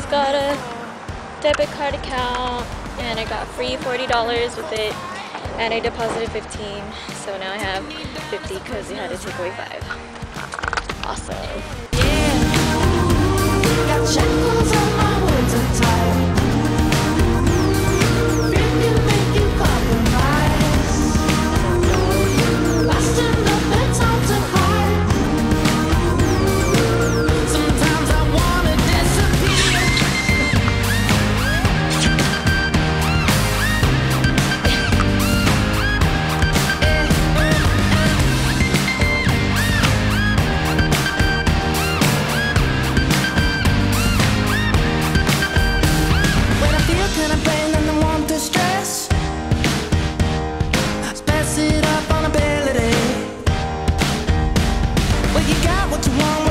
just got a debit card account and I got free $40 with it, and I deposited 15, so now I have 50 because they had to take away 5. Awesome. Yeah. Got shackles on my hands and tight. Fear can make you compromise. Fast enough, it's hard to hide. Sometimes I wanna disappear. When I feel kind of pain and I want the stress, spice it up on ability. Well, you got what you want.